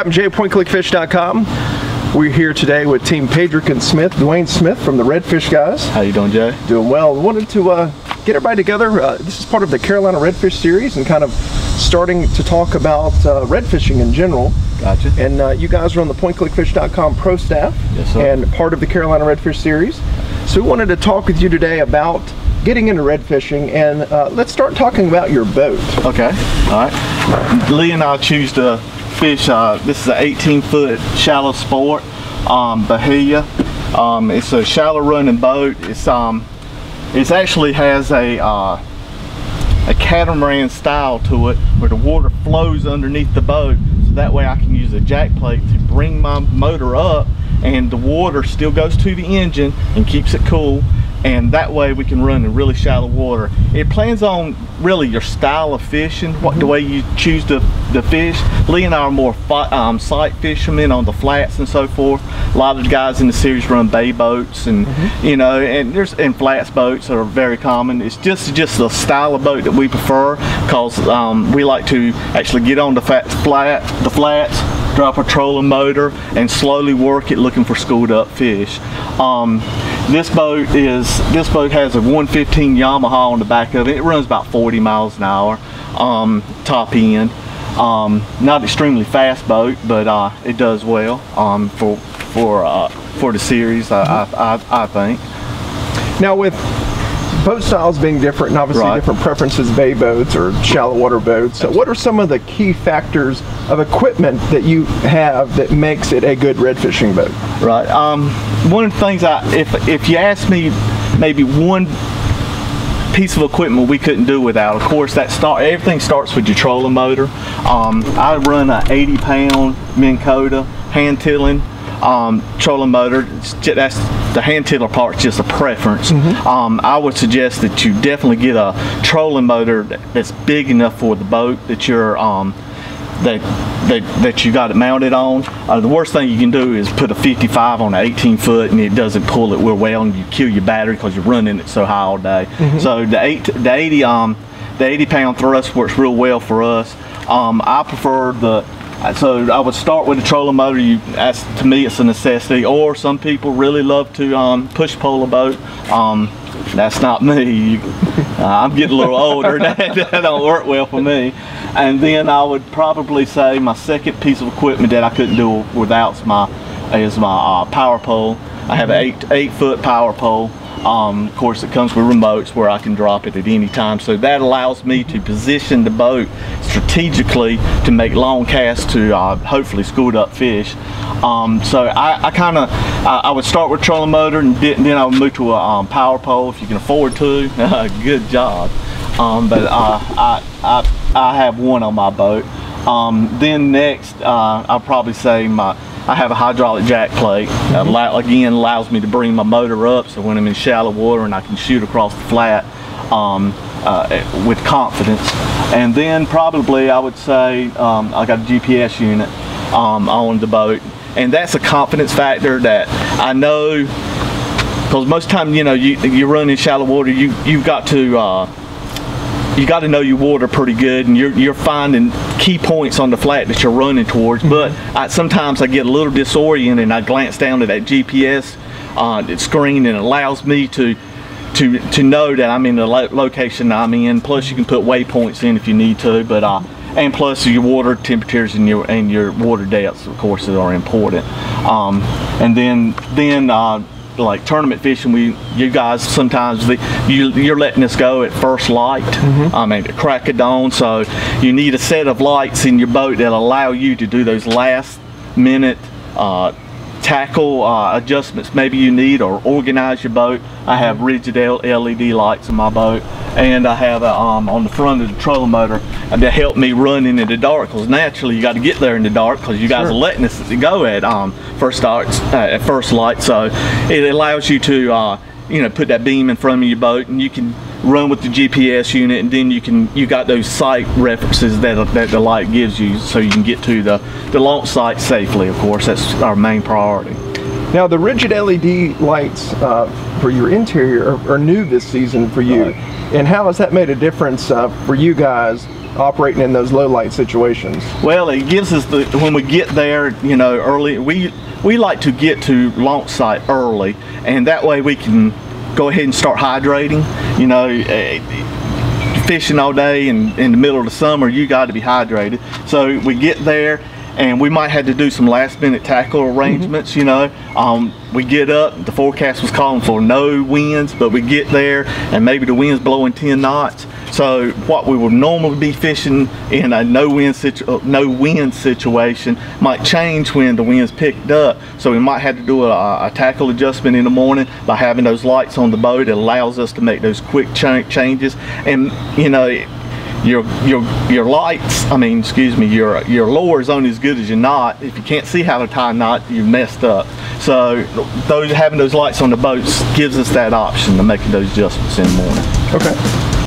Captain J, PointClickFish.com. We're here today with Team Pedrick and Smith, Dwayne Smith from the Redfish guys. How you doing, Jay? Doing well. Wanted to get everybody together. This is part of the Carolina Redfish series and kind of starting to talk about redfishing in general. Gotcha. And you guys are on the PointClickFish.com pro staff. Yes, sir. And part of the Carolina Redfish series. So we wanted to talk with you today about getting into redfishing, and let's start talking about your boat. Okay, all right. Lee and I choose to fish, this is an 18-foot shallow sport, Bahia. It's a shallow running boat. It actually has a catamaran style to it where the water flows underneath the boat, so that way I can use a jack plate to bring my motor up and the water still goes to the engine and keeps it cool, and that way we can run in really shallow water. It plans on really your style of fishing, the way you choose to fish. Lee and I are more sight fishermen on the flats and so forth. A lot of the guys in the series run bay boats, and you know, and flats boats that are very common. It's just the style of boat that we prefer, because we like to actually get on the flats, drop a trolling motor, and slowly work it looking for schooled up fish. This boat has a 115 Yamaha on the back of it. It runs about 40 miles an hour, top end. Not extremely fast boat, but it does well for the series, I think. Now, with boat styles being different and obviously different preferences, bay boats or shallow water boats, what are some of the key factors of equipment that you have that makes it a good red fishing boat? Right. One of the things, if you ask me maybe one piece of equipment we couldn't do without, of course, everything starts with your trolling motor. I run a 80-pound Minn Kota hand tilling trolling motor. That's the hand tiller part, just a preference. I would suggest that you definitely get a trolling motor that's big enough for the boat that you're that you got it mounted on. The worst thing you can do is put a 55 on an 18-foot and it doesn't pull it real well, and you kill your battery because you're running it so high all day. So the 80-pound thrust works real well for us. I prefer so I would start with the trolling motor. To me, it's a necessity. Or some people really love to push pole a boat. That's not me. I'm getting a little older. That don't work well for me. And then I would probably say my second piece of equipment that I couldn't do without is my power pole. I have an 8-foot power pole. Of course, it comes with remotes where I can drop it at any time, so that allows me to position the boat strategically to make long casts to hopefully schooled up fish. So I would start with trolling motor, and then I would move to a power pole if you can afford to. Good job. But I have one on my boat. Then next, I'll probably say I have a hydraulic jack plate. Again, allows me to bring my motor up, so when I'm in shallow water and I can shoot across the flat with confidence. And then probably I would say I got a GPS unit on the boat, and that's a confidence factor that I know, because most time, you know, you run in shallow water, you've got to know your water pretty good, and you're finding key points on the flat that you're running towards. But sometimes I get a little disoriented and I glance down to that GPS screen, and it allows me to know that I'm in the location I'm in. Plus you can put waypoints in if you need to, but and plus your water temperatures and your water depths, of course, are important. And then like tournament fishing, you guys sometimes you're letting us go at first light. I mean, at crack of dawn, so you need a set of lights in your boat that allow you to do those last minute tackle adjustments maybe you need, or organize your boat. I have rigid LED lights in my boat, and I have on the front of the trolling motor that help me run in the dark, because naturally you got to get there in the dark, because you guys are letting us go at first light. So it allows you to you know, put that beam in front of your boat, and you can run with the GPS unit, and then you got those sight references that the light gives you, so you can get to the launch site safely. Of course, that's our main priority. Now, the rigid LED lights for your interior are new this season for you. And how has that made a difference for you guys operating in those low light situations? Well, it gives us when we get there, you know, early, we like to get to launch site early, and that way we can go ahead and start hydrating. You know, fishing all day and in the middle of the summer, you got to be hydrated. So we get there, and we might have to do some last minute tackle arrangements. You know, we get up, the forecast was calling for no winds, but we get there and maybe the wind's blowing 10 knots. So what we would normally be fishing in a no wind situation might change when the wind's picked up. So we might have to do a tackle adjustment in the morning by having those lights on the boat. It allows us to make those quick changes. And you know, your lights, I mean, excuse me, your lure is only as good as your knot. If you can't see how to tie a knot, you've messed up. So having those lights on the boats gives us that option to make those adjustments in the morning. Okay.